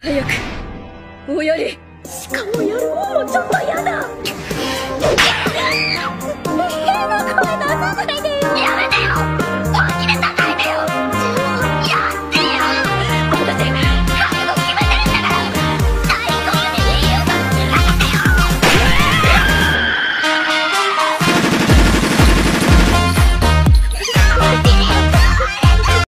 早くおやり。しかもやる方もちょっとやだ。